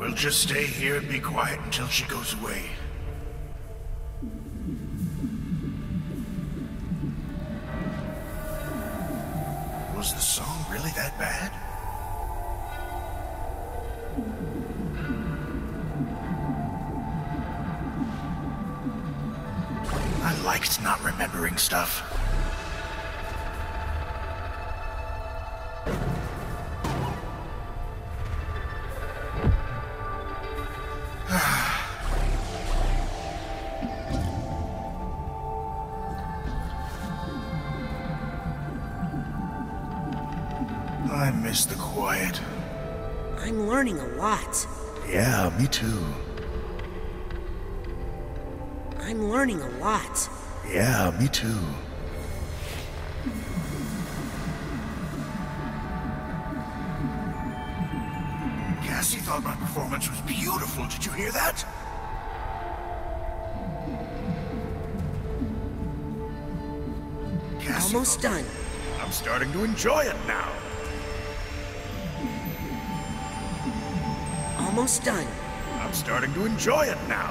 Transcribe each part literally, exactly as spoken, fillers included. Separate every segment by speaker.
Speaker 1: We'll just stay here and be quiet until she goes away. Was the song really that bad? I liked not remembering stuff. I miss the quiet.
Speaker 2: I'm learning a lot.
Speaker 1: Yeah, me too.
Speaker 2: I'm learning a lot.
Speaker 1: Yeah, me too. Cassie thought my performance was beautiful. Did you hear that? Cassie
Speaker 2: Almost done.
Speaker 1: I'm starting to enjoy it now.
Speaker 2: Almost done.
Speaker 1: I'm starting to enjoy it now.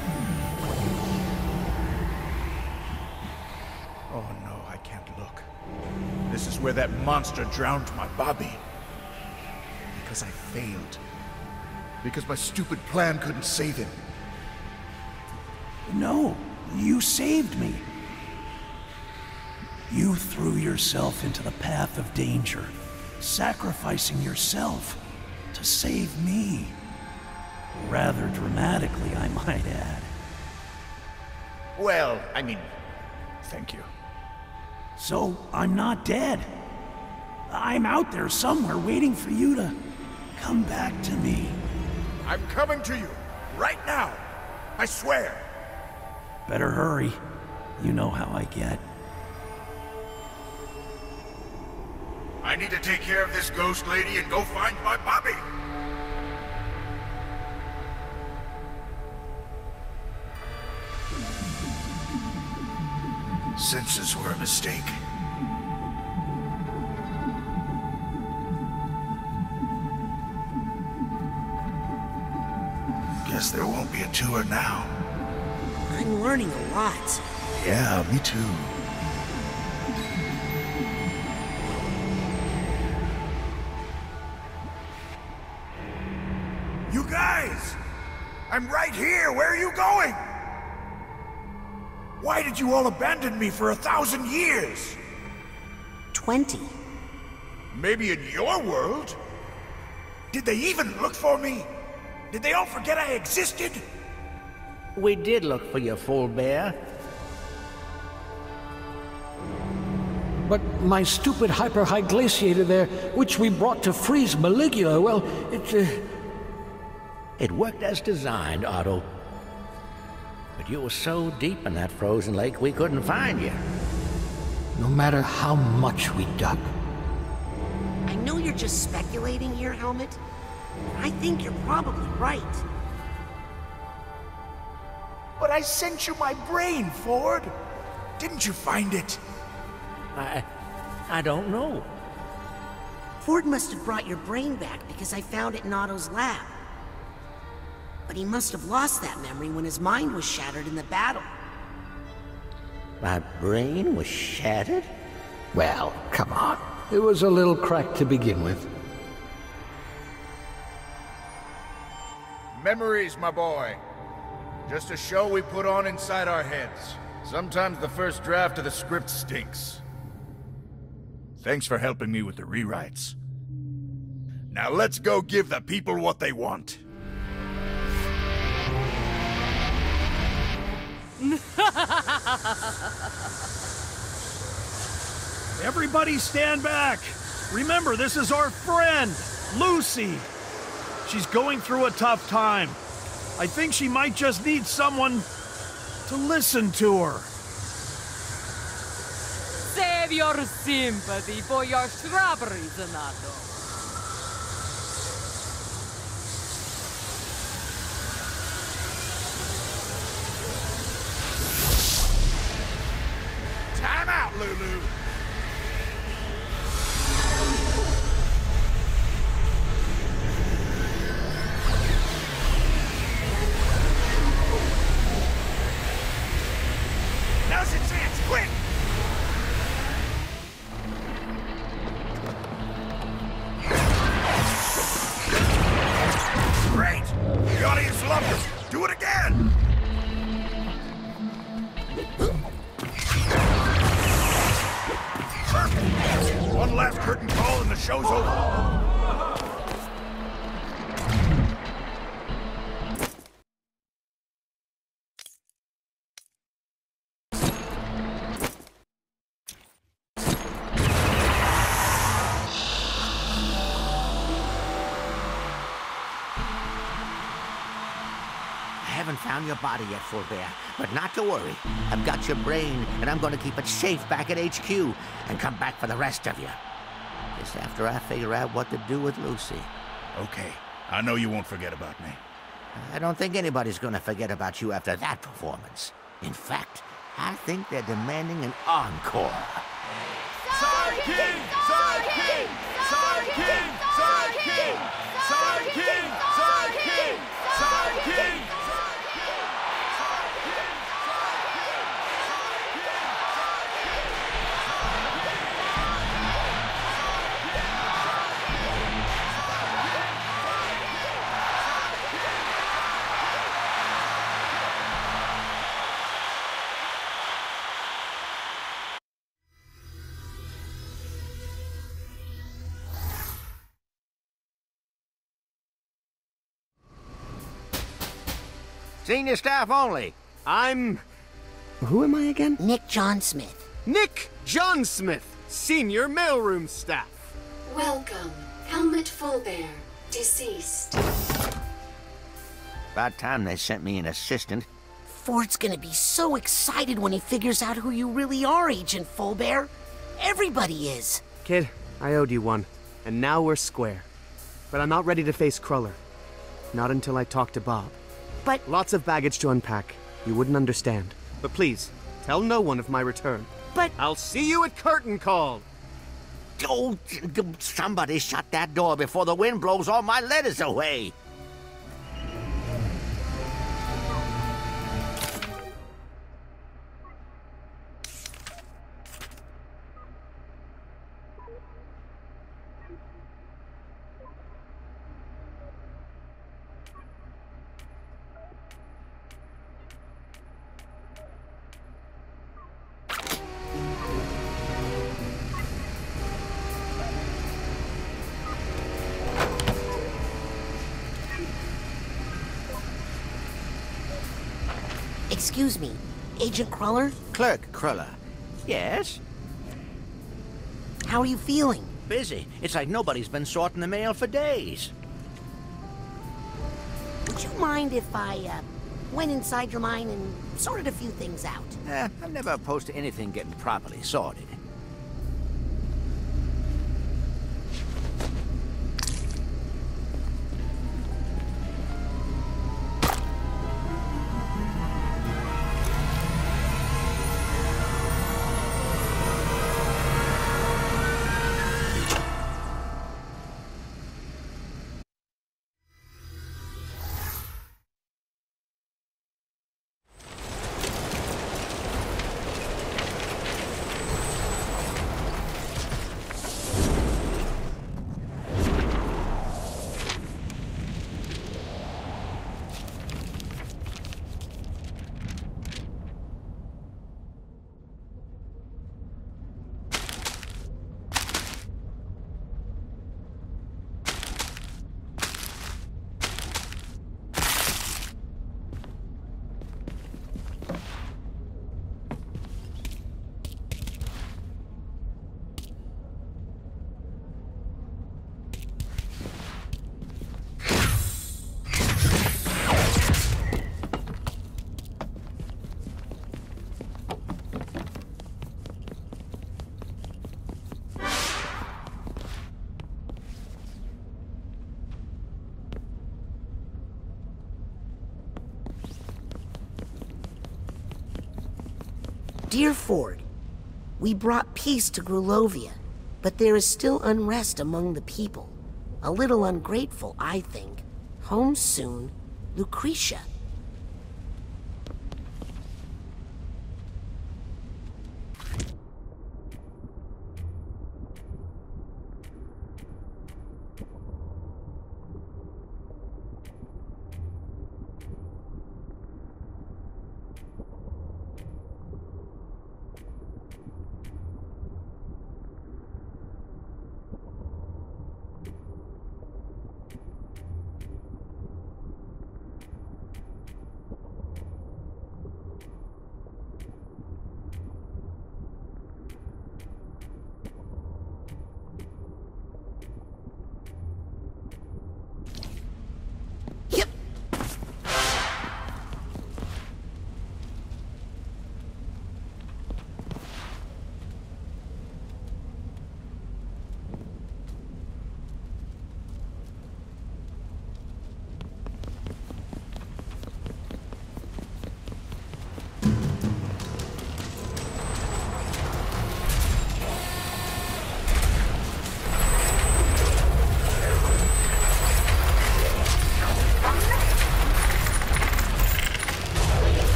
Speaker 1: Oh no, I can't look. This is where that monster drowned my Bobby. Because I failed. Because my stupid plan couldn't save him.
Speaker 3: No, you saved me. You threw yourself into the path of danger, sacrificing yourself to save me. Rather dramatically, I might add.
Speaker 1: Well, I mean, thank you.
Speaker 3: So, I'm not dead. I'm out there somewhere waiting for you to come back to me.
Speaker 1: I'm coming to you, right now. I swear.
Speaker 3: Better hurry. You know how I get.
Speaker 1: I need to take care of this ghost lady and go find my Bobby. Senses were a mistake. Guess there won't be a tour now.
Speaker 2: I'm learning a lot.
Speaker 1: Yeah, me too. You guys! I'm right here! Where are you going? Why did you all abandon me for a thousand years?
Speaker 2: Twenty.
Speaker 1: Maybe in your world? Did they even look for me? Did they all forget I existed?
Speaker 4: We did look for you, Full Bear.
Speaker 5: But my stupid hyper-high glaciator there, which we brought to freeze Maligula, well, it... Uh...
Speaker 4: It worked as designed, Otto. But you were so deep in that frozen lake, we couldn't find you.
Speaker 5: No matter how much we dug.
Speaker 2: I know you're just speculating here, Helmet. I think you're probably right.
Speaker 1: But I sent you my brain, Ford. Didn't you find it?
Speaker 4: I... I don't know.
Speaker 2: Ford must have brought your brain back because I found it in Otto's lab. But he must have lost that memory when his mind was shattered in the battle.
Speaker 4: My brain was shattered?
Speaker 5: Well, come on. It was a little cracked to begin with.
Speaker 1: Memories, my boy. Just a show we put on inside our heads. Sometimes the first draft of the script stinks. Thanks for helping me with the rewrites. Now let's go give the people what they want.
Speaker 6: Everybody stand back! Remember, this is our friend, Lucy. She's going through a tough time. I think she might just need someone to listen to her.
Speaker 7: Save your sympathy for your strawberries, Renato.
Speaker 1: Time out, Lulu! off! Do it again! One last curtain call and the show's over.
Speaker 4: I haven't found your body yet, Fulbert, but not to worry. I've got your brain, and I'm going to keep it safe back at H Q and come back for the rest of you. Just after I figure out what to do with Lucy.
Speaker 1: Okay, I know you won't forget about me.
Speaker 4: I don't think anybody's going to forget about you after that performance. In fact, I think they're demanding an encore.
Speaker 8: Sorry King! Sorry King! Sorry King! Sorry King! Sorry King! Sorry King! Sorry King!
Speaker 4: Senior staff only.
Speaker 9: I'm... Who am I again?
Speaker 2: Nick John Smith.
Speaker 9: Nick John Smith, senior mailroom staff.
Speaker 10: Welcome, Helmut Fulbert, deceased.
Speaker 4: About time they sent me an assistant.
Speaker 2: Ford's gonna be so excited when he figures out who you really are, Agent Fulbert. Everybody is.
Speaker 9: Kid, I owed you one, and now we're square. But I'm not ready to face Cruller. Not until I talk to Bob.
Speaker 2: But...
Speaker 9: Lots of baggage to unpack. You wouldn't understand. But please, tell no one of my return.
Speaker 2: But...
Speaker 9: I'll see you at curtain call!
Speaker 4: Oh, somebody shut that door before the wind blows all my letters away.
Speaker 2: Excuse me, Agent Cruller?
Speaker 4: Clerk Cruller. Yes?
Speaker 2: How are you feeling?
Speaker 4: Busy. It's like nobody's been sorting the mail for days.
Speaker 2: Would you mind if I, uh, went inside your mind and sorted a few things out?
Speaker 4: Eh, I'm never opposed to anything getting properly sorted.
Speaker 2: Dear Ford, we brought peace to Grulovia, but there is still unrest among the people. A little ungrateful, I think. Home soon, Lucretia.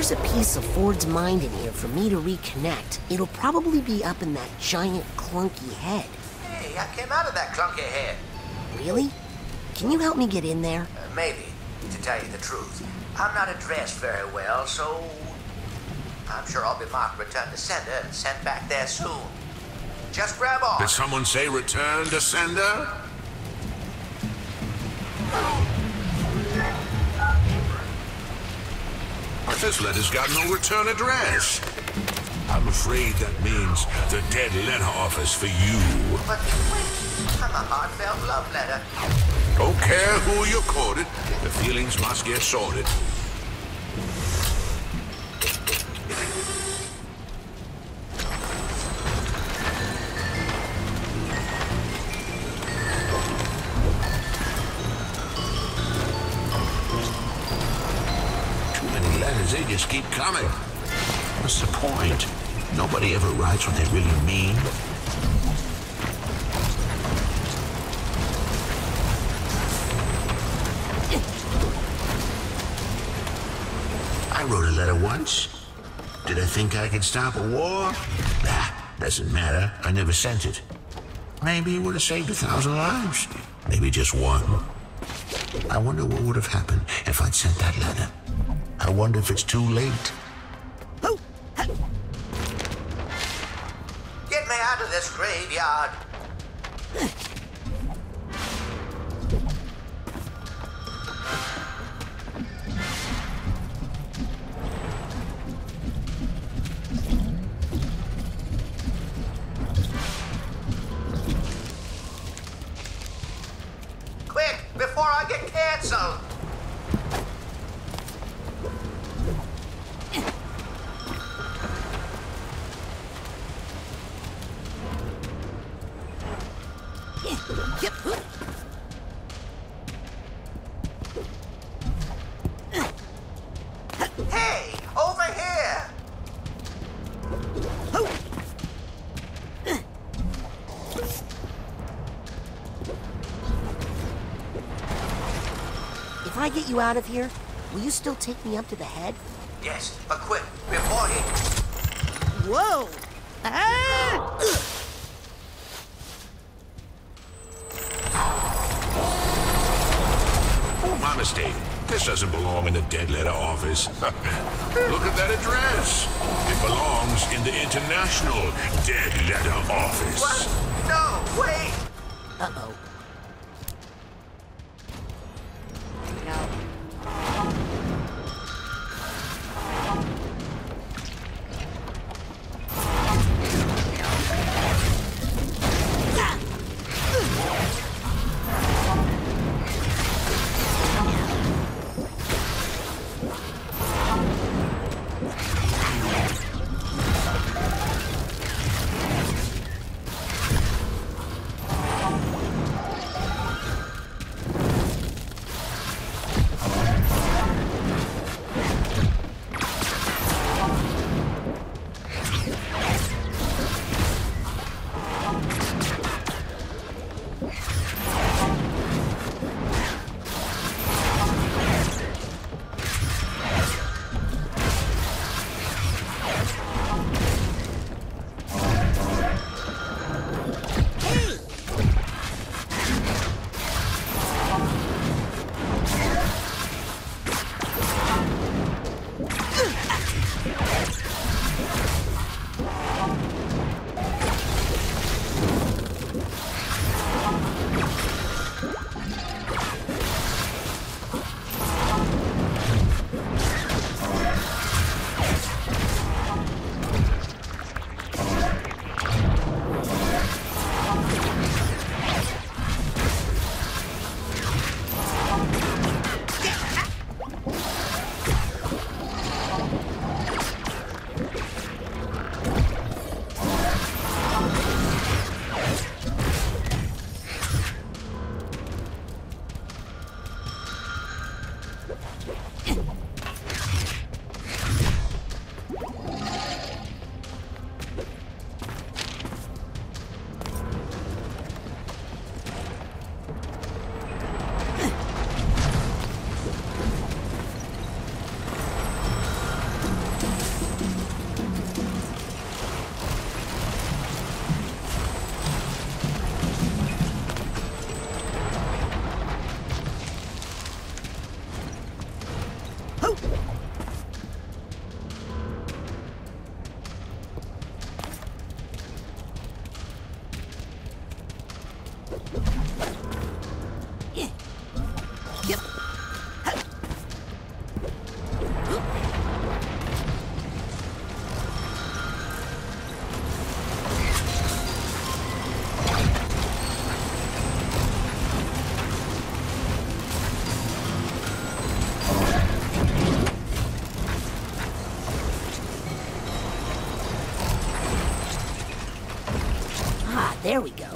Speaker 2: there's a piece of Ford's mind in here for me to reconnect, it'll probably be up in that giant clunky head.
Speaker 4: Hey, I came out of that clunky head.
Speaker 2: Really? Can you help me get in there?
Speaker 4: Uh, maybe, to tell you the truth. I'm not addressed very well, so I'm sure I'll be marked return to sender and sent back there soon. Just grab on.
Speaker 11: Did someone say return to sender? But this letter's got no return address. I'm afraid that means the dead letter office for you.
Speaker 4: But wait, I'm a heartfelt love letter.
Speaker 11: Don't care who you quoted, the feelings must get sorted. They just keep coming. What's the point? Nobody ever writes what they really mean. I wrote a letter once. Did I think I could stop a war? Nah, doesn't matter. I never sent it. Maybe it would have saved a thousand lives. Maybe just one. I wonder what would have happened if I'd sent that letter. I wonder if it's too late. Get me out of this graveyard. Quick, before I get canceled. Hey, over here!
Speaker 2: If I get you out of here, will you still take me up to the head?
Speaker 4: Yes, but quick, before he...
Speaker 2: Whoa! Ah!
Speaker 11: Oh, my mistake. This doesn't belong in the dead letter office. Look at that address. It belongs in the International Dead Letter Office.
Speaker 4: What? No, wait!
Speaker 2: Uh-oh. Yep. Ah, there we go.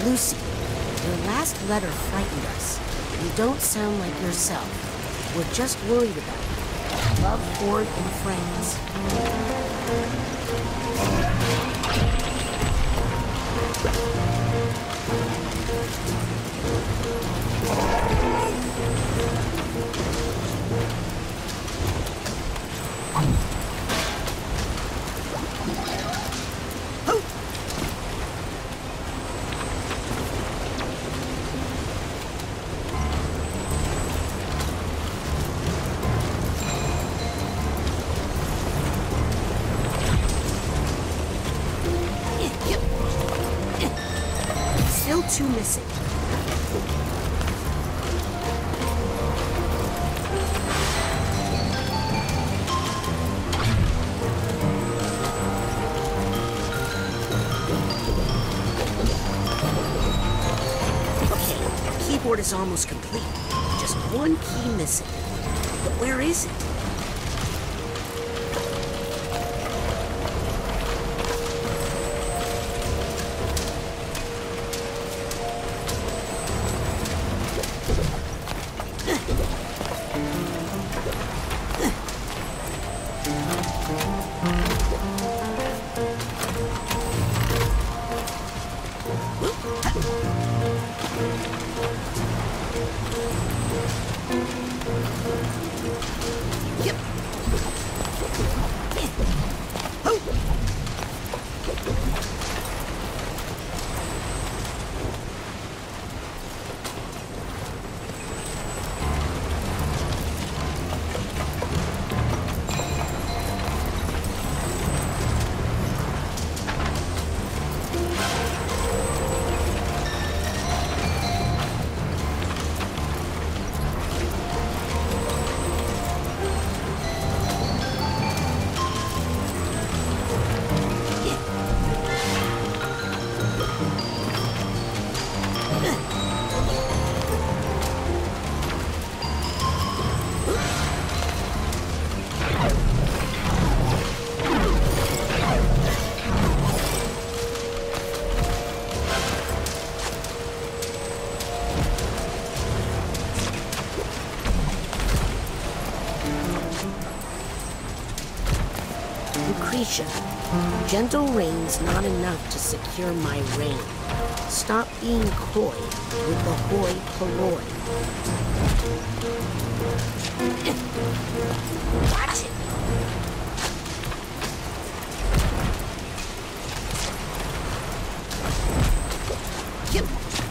Speaker 2: Lucy, your last letter frightened us. You don't sound like yourself. We're just worried about you. Love, Ford, and friends. Still two missing. Okay, keyboard is almost complete. Just one key missing. But where is it? Lucretia, gentle rain's not enough to secure my reign. Stop being coy with the hoi polloi. Watch it! Yep.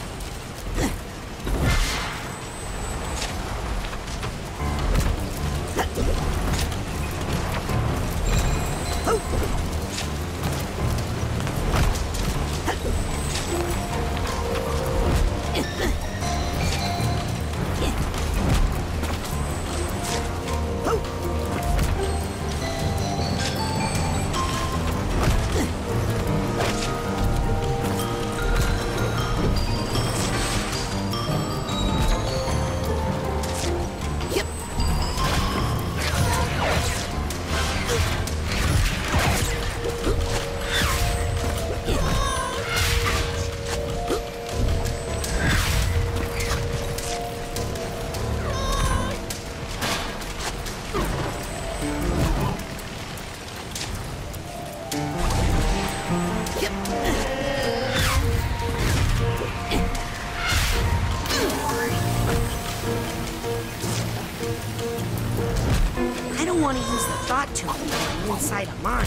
Speaker 2: I don't want to use the thought tube when I'm inside a mine.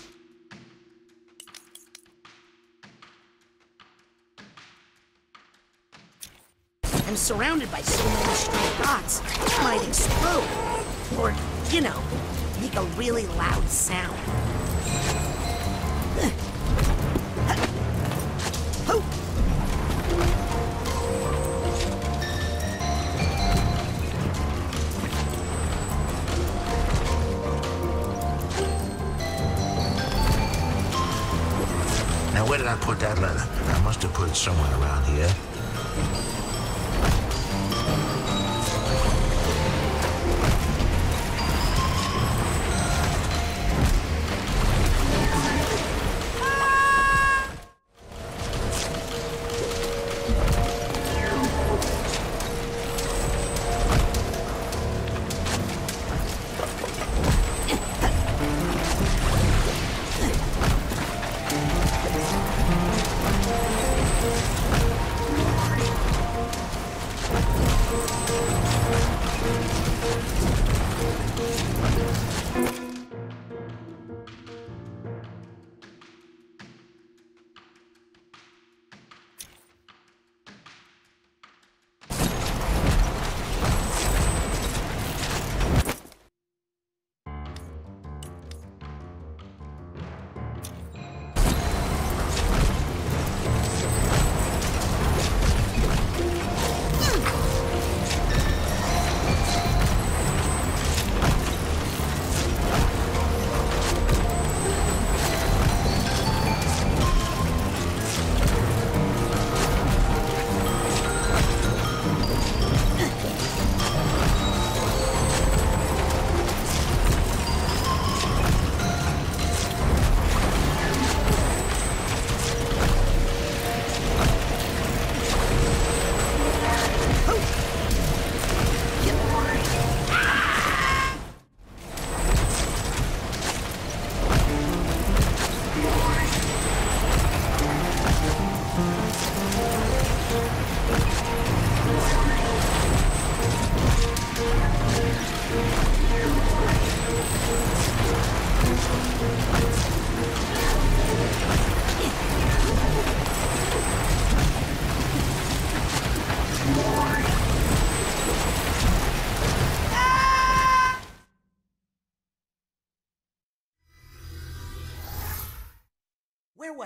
Speaker 2: I'm surrounded by so many stray dots, it might explode. Or, you know, make a really loud sound.
Speaker 11: Now, where did I put that letter? I must have put it somewhere around here.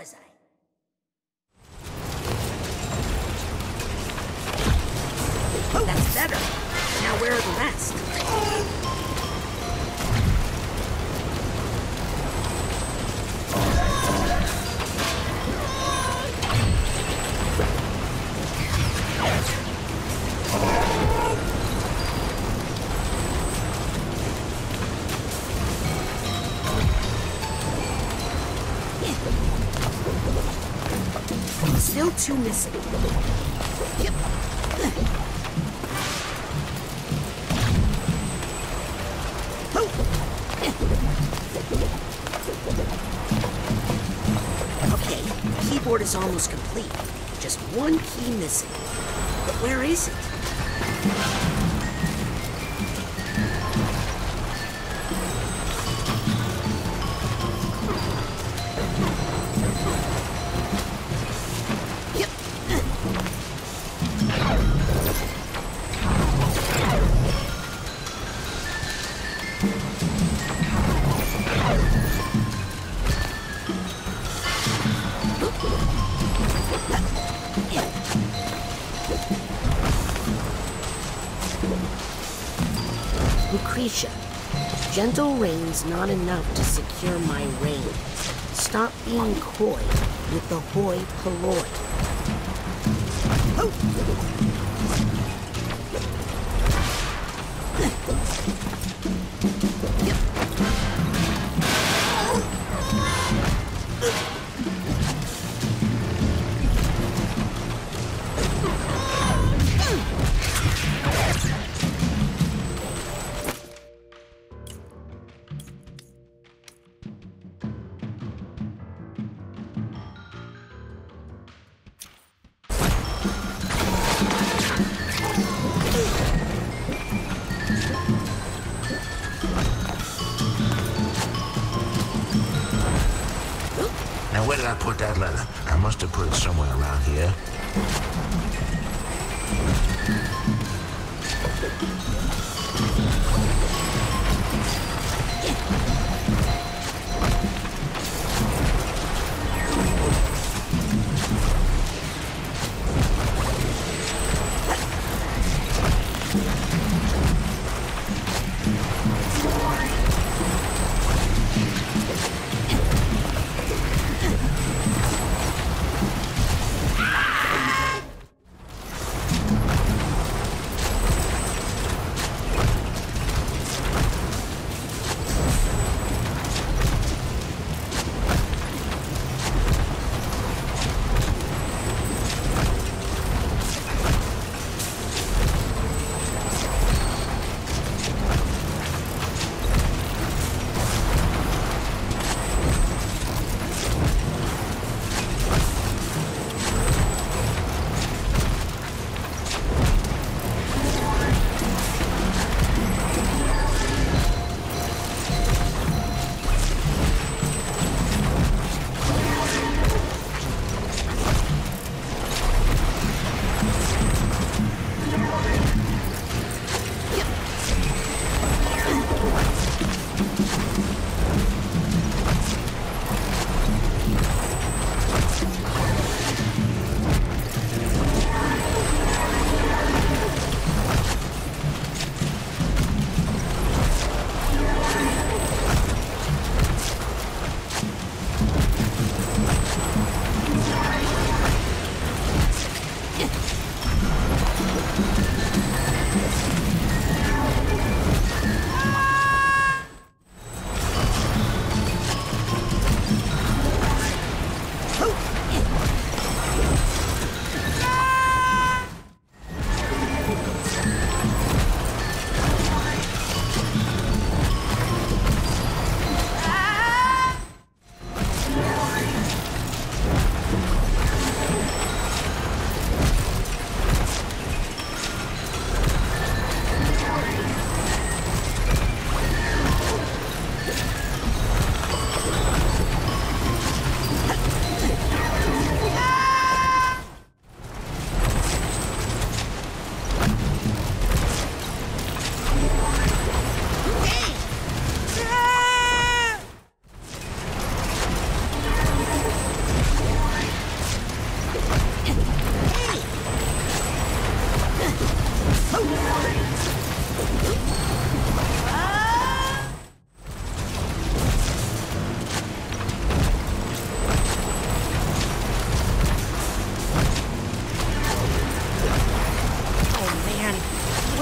Speaker 2: was I? Oh, that's better. Now where are the rest? Still two missing. Yep. Okay, keyboard is almost complete. Just one key missing. But where is it? Lucretia, gentle rain's not enough to secure my reign. Stop being coy with the hoi polloi.
Speaker 11: Now, where did I put that letter? I must have put it somewhere around here.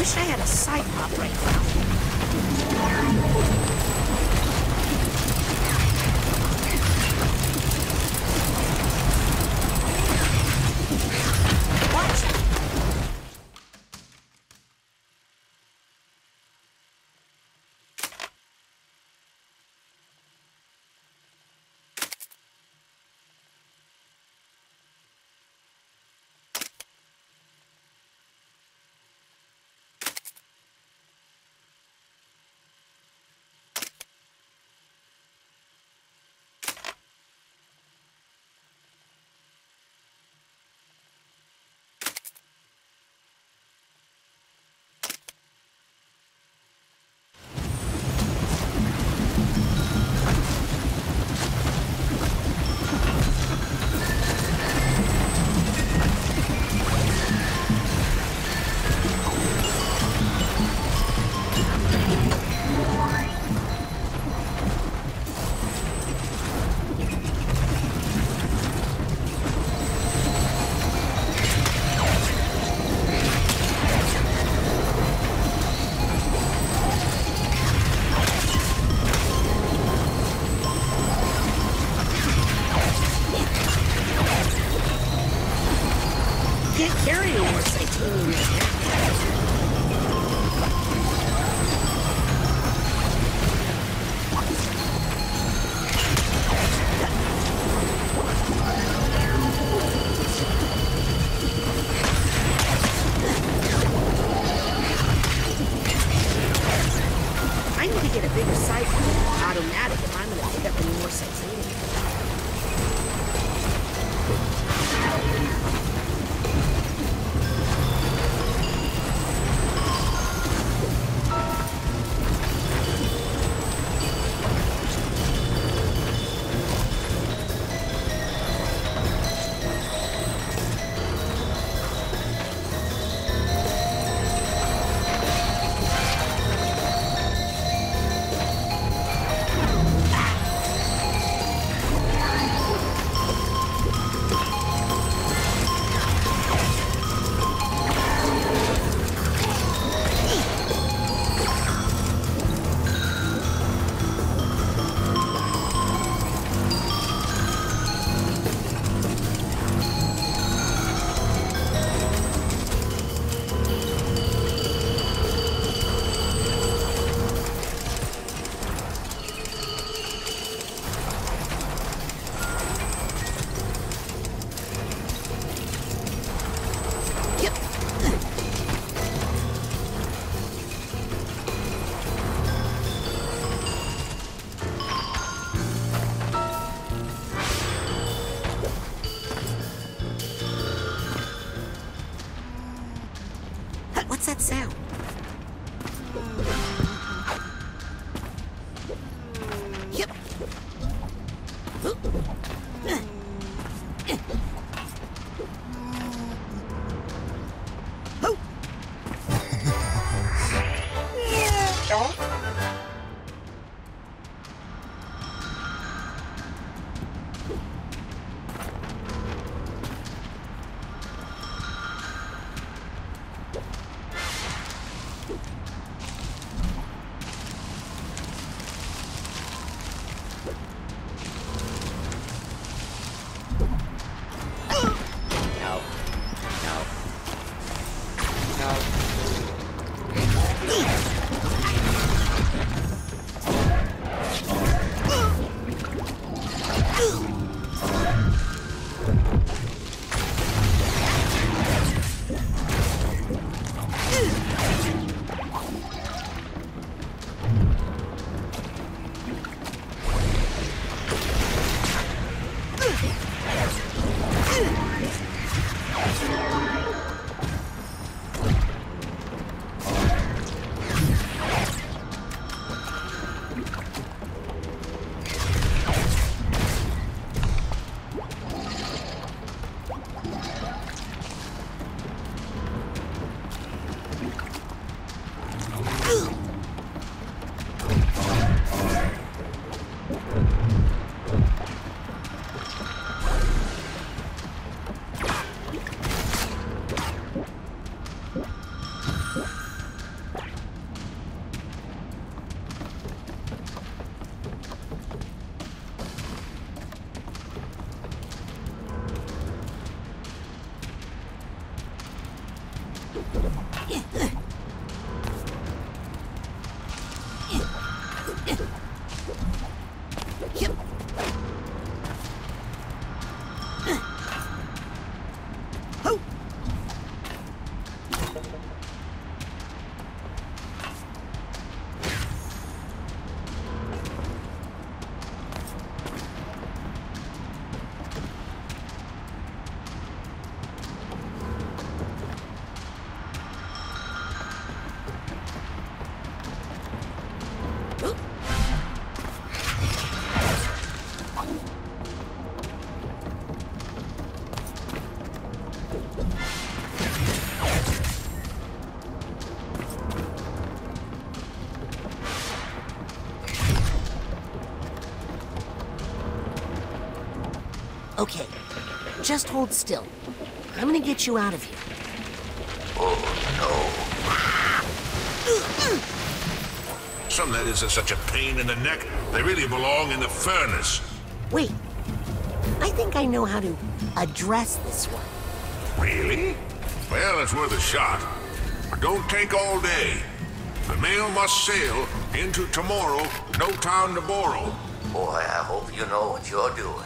Speaker 2: wish I had a side pop right now. Watch it. Okay, just hold still. I'm gonna get you out of here.
Speaker 11: Oh, no. Some letters are such a pain in the neck, they really belong in the furnace.
Speaker 2: Wait, I think I know how to address this one.
Speaker 11: Really? Well, it's worth a shot. But don't take all day. The mail must sail into tomorrow, no town to borrow.
Speaker 4: Boy, I hope you know what you're doing.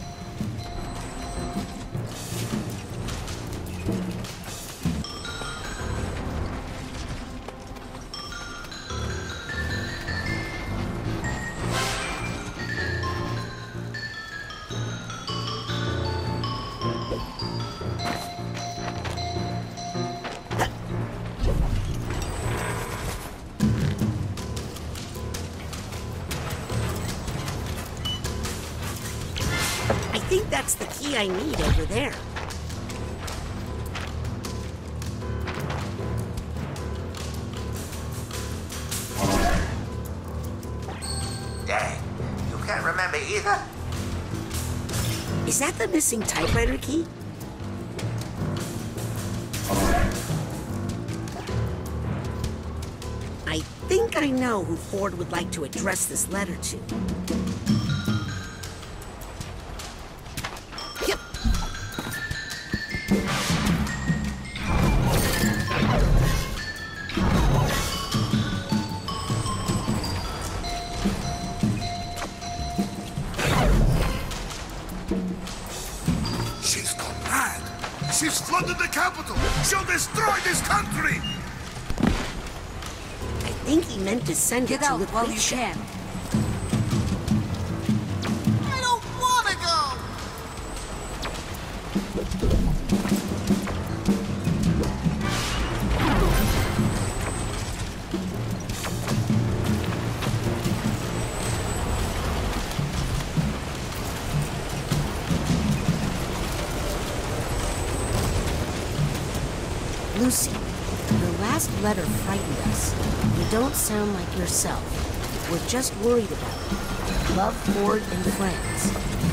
Speaker 2: I think that's the key I need over there.
Speaker 4: Dang, you can't remember either?
Speaker 2: Is that the missing typewriter key? I think I know who Ford would like to address this letter to. Yep.
Speaker 12: She's gone mad. She's flooded the capital. She'll destroy this country.
Speaker 2: I think he meant to send it to Lucretia. While you can.
Speaker 12: I don't want to go.
Speaker 2: Lucy, your last letter frightened us. You don't sound like yourself. We're just worried about you. Love, Ford, and friends.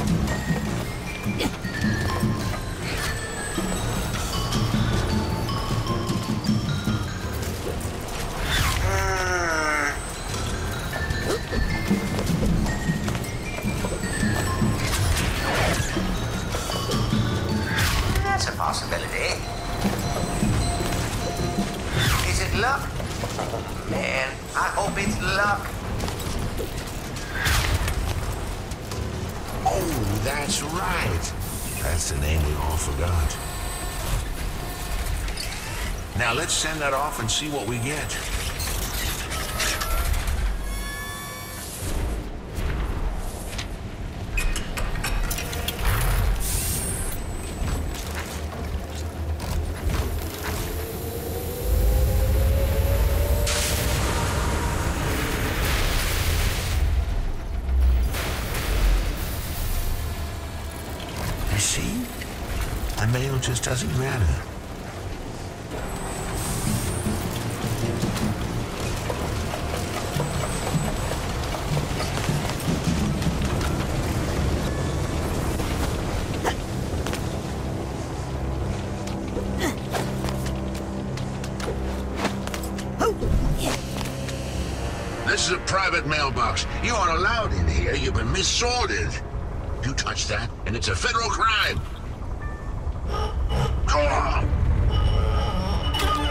Speaker 4: That's a possibility. Is it luck? Man, I hope it's luck.
Speaker 11: Oh, that's right. That's the name we all forgot. Now let's send that off and see what we get. You see? The mail just doesn't matter. This is a private mailbox. You aren't allowed in here. You've been mis-sorted. You touch that, and it's a federal crime. Go on.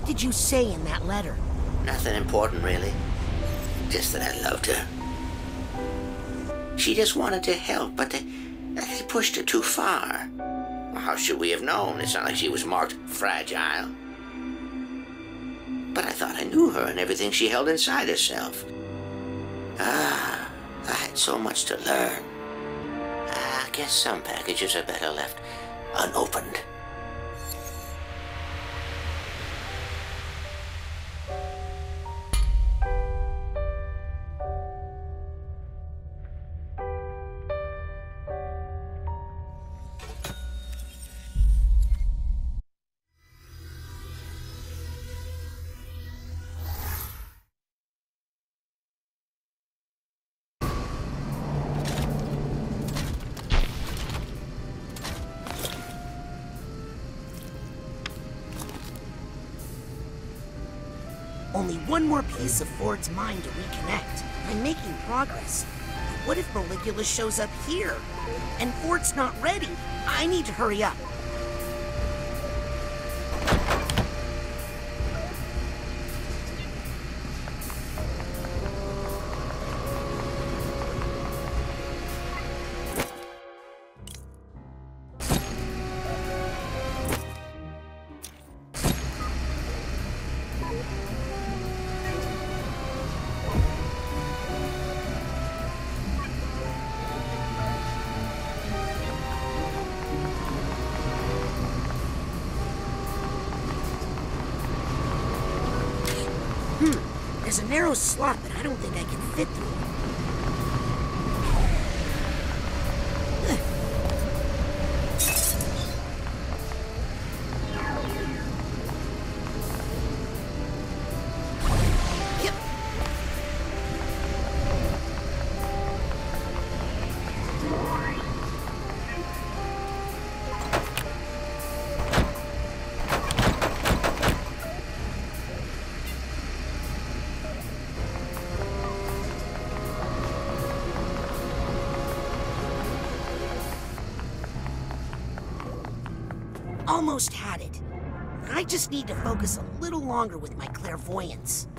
Speaker 2: did you say in that letter?
Speaker 4: Nothing important, really. Just that I loved her. She just wanted to help, but they, they pushed her too far. Well, how should we have known? It's not like she was marked fragile. But I thought I knew her and everything she held inside herself. Ah, I had so much to learn. I guess some packages are better left unopened.
Speaker 2: Only one more piece of Ford's mind to reconnect. I'm making progress. But what if Maligula shows up here? And Ford's not ready? I need to hurry up. There's a narrow slot that I don't think I can fit through. Almost had it. I just need to focus a little longer with my clairvoyance.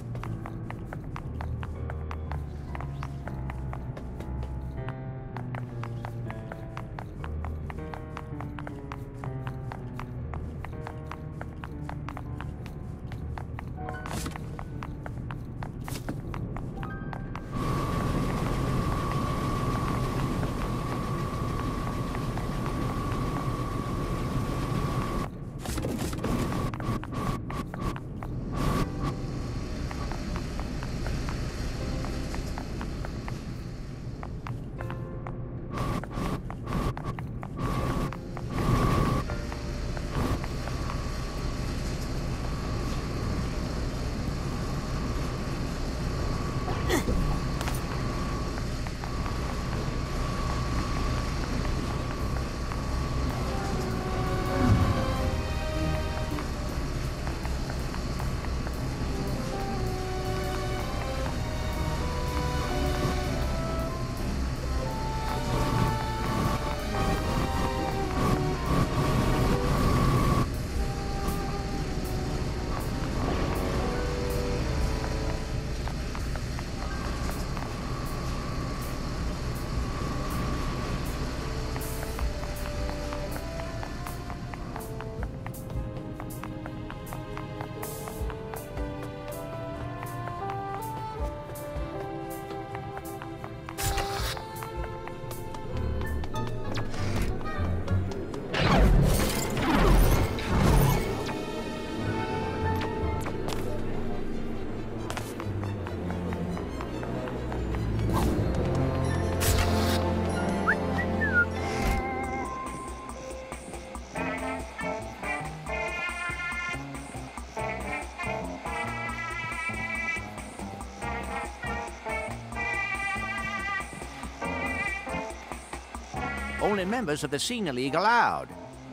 Speaker 4: Only members of the Senior League allowed.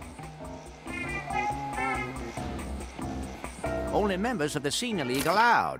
Speaker 4: Only members of the Senior League allowed.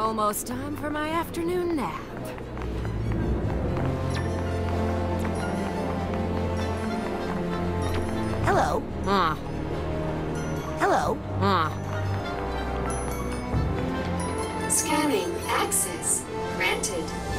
Speaker 13: Almost time for my afternoon nap.
Speaker 2: Hello.
Speaker 13: Ah.
Speaker 2: Hello.
Speaker 13: Ah.
Speaker 10: Scanning access granted.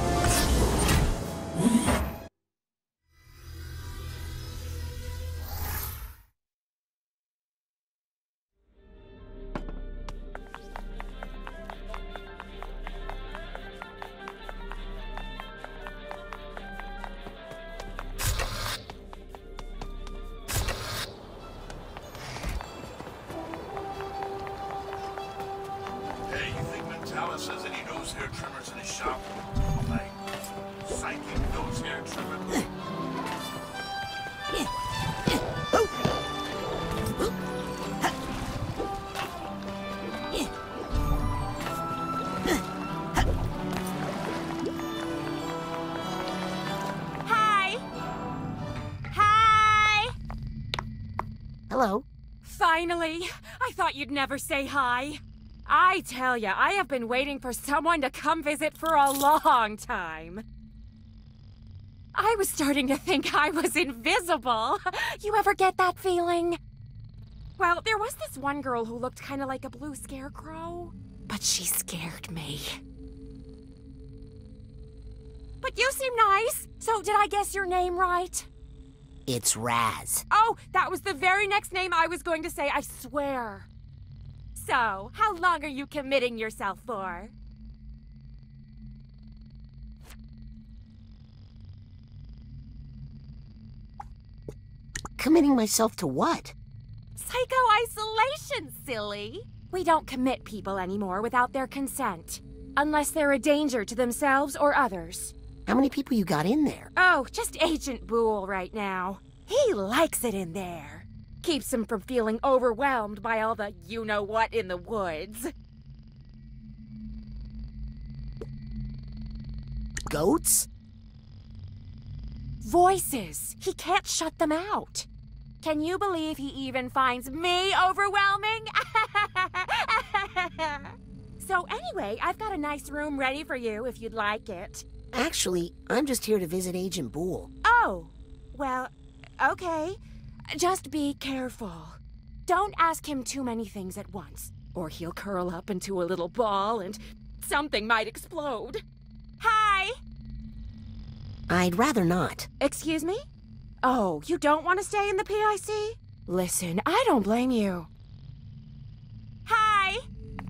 Speaker 12: Hey, you think Mentalis has any nose hair trimmers in his shop? Like, psychic nose hair trimmer?
Speaker 13: Hi! Hi!
Speaker 2: Hello.
Speaker 13: Finally! I thought you'd never say hi. I tell ya, I have been waiting for someone to come visit for a long time. I was starting to think I was invisible. You ever get that feeling? Well, there was this one girl who looked kind of like a blue scarecrow, but she scared me. But you seem nice, so did I guess your name right?
Speaker 2: It's Raz.
Speaker 13: Oh, that was the very next name I was going to say, I swear. So, how long are you committing yourself for?
Speaker 2: Committing myself to what?
Speaker 13: Psycho-isolation, silly! We don't commit people anymore without their consent. Unless they're a danger to themselves or others.
Speaker 2: How many people you got in there?
Speaker 13: Oh, just Agent Boole right now. He likes it in there. Keeps him from feeling overwhelmed by all the you-know-what in the woods.
Speaker 2: Goats?
Speaker 13: Voices. He can't shut them out. Can you believe he even finds me overwhelming? So anyway, I've got a nice room ready for you if you'd like it.
Speaker 2: Actually, I'm just here to visit Agent Boole.
Speaker 13: Oh, well, okay. Just be careful. Don't ask him too many things at once, or he'll curl up into a little ball and something might explode. Hi!
Speaker 2: I'd rather not.
Speaker 13: Excuse me? Oh, you don't want to stay in the P I C? Listen, I don't blame you. Hi!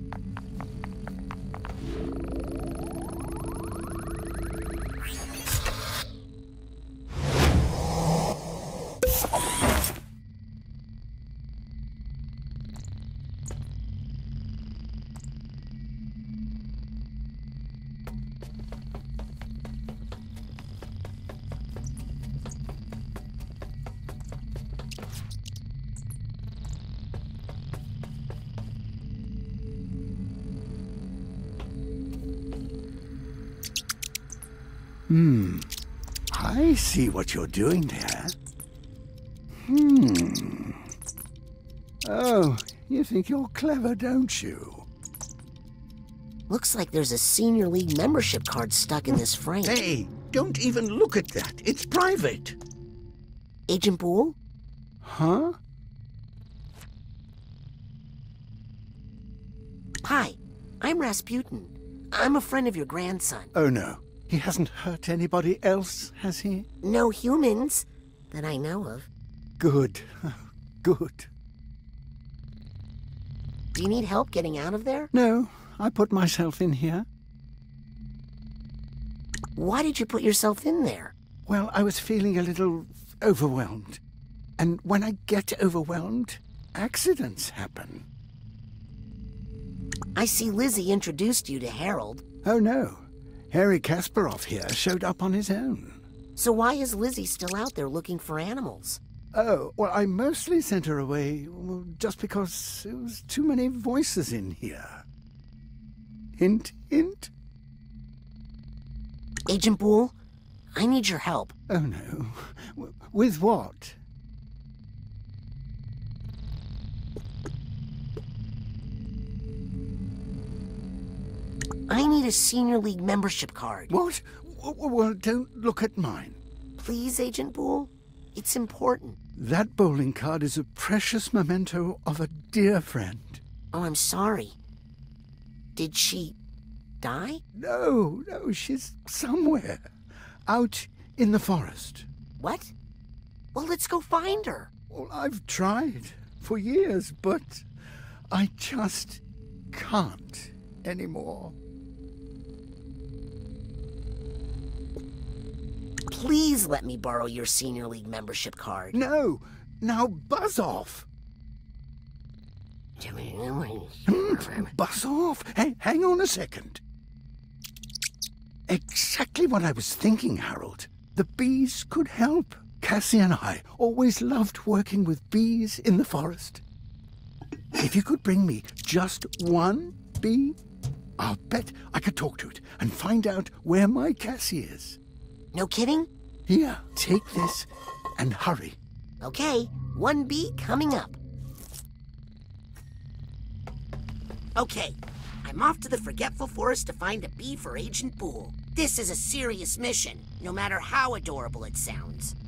Speaker 14: Hmm. I see what you're doing there. Hmm. Oh, you think you're clever, don't you?
Speaker 2: Looks like there's a Senior League membership card stuck in this frame.
Speaker 15: Hey, don't even look at that. It's private.
Speaker 2: Agent Boole?
Speaker 14: Huh?
Speaker 2: Hi, I'm Rasputin. I'm a friend of your grandson.
Speaker 14: Oh, no. He hasn't hurt anybody else, has he?
Speaker 2: No humans that I know of.
Speaker 14: Good. Good.
Speaker 2: Do you need help getting out of there?
Speaker 14: No, I put myself in here.
Speaker 2: Why did you put yourself in there?
Speaker 14: Well, I was feeling a little overwhelmed. And when I get overwhelmed, accidents happen.
Speaker 2: I see Lizzie introduced you to Harold.
Speaker 14: Oh, no. Harry Kasparov here showed up on his own.
Speaker 2: So why is Lizzie still out there looking for animals?
Speaker 14: Oh, well, I mostly sent her away well, just because there was too many voices in here. Hint, hint.
Speaker 2: Agent Boole, I need your help.
Speaker 14: Oh, no. W- with what?
Speaker 2: I need a Senior League membership card.
Speaker 14: What? Well, don't look at mine.
Speaker 2: Please, Agent Boole? It's important.
Speaker 14: That bowling card is a precious memento of a dear friend.
Speaker 2: Oh, I'm sorry. Did she die?
Speaker 14: No, no, she's somewhere. Out in the forest.
Speaker 2: What? Well, let's go find her.
Speaker 14: Well, I've tried for years, but I just can't anymore.
Speaker 2: Please let me borrow your Senior League membership card.
Speaker 14: No! Now buzz off! Buzz off! Hey, hang on a second. Exactly what I was thinking, Harold. The bees could help. Cassie and I always loved working with bees in the forest. If you could bring me just one bee, I'll bet I could talk to it and find out where my Cassie is.
Speaker 2: No kidding?
Speaker 14: Here, take this and hurry.
Speaker 2: Okay, one bee coming up. Okay, I'm off to the Forgetful Forest to find a bee for Agent Boole. This is a serious mission, no matter how adorable it sounds.